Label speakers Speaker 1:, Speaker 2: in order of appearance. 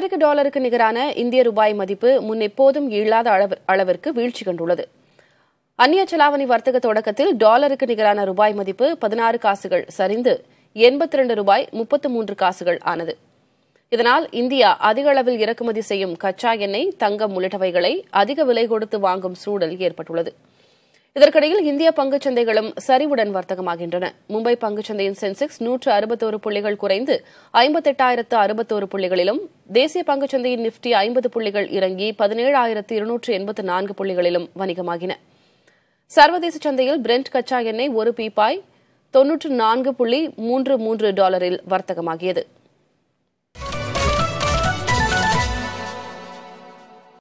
Speaker 1: அமெரிக்க டாலருக்கு நிகரான இந்திய ரூபாய் மதிப்பு முன்னெப்போதும் இல்லாத அளவிற்கு வீழ்ச்சி கண்டுள்ளது. அந்நிய செலாவணி வர்த்தக தொடக்கத்தில் டாலருக்கு நிகரான ரூபாய் மதிப்பு 16 காசுகள் சரிந்து 82 ரூபாய் 33 காசுகள் ஆனது. இதனால் இந்தியா அதிக அளவில் இறக்குமதி செய்யும் கச்சா எண்ணெய், தங்கம் உள்ளிட்டவைகளை அதிக விலை கொடுத்து வாங்கும் சூழல் ஏற்பட்டுள்ளது. இதற்கிடையில் இந்திய பங்குச் சந்தைகளும் சரிவுடன் வர்த்தகமாகின்றன. மும்பை பங்குச்சந்தையின் சென்செக்ஸ் 161 புள்ளிகள் குறைந்து 58,061 புள்ளிகளிலும், தேசிய பங்குச்சந்தையின் நிப்டி 50 புள்ளிகள் இறங்கி 17,284 புள்ளிகளிலும் வணிகமாகின. சர்வதேச சந்தையில் பிரெண்ட் கச்சா எண்ணெய் ஒரு பீப்பாய் $94.33 வர்த்தகமாகியது.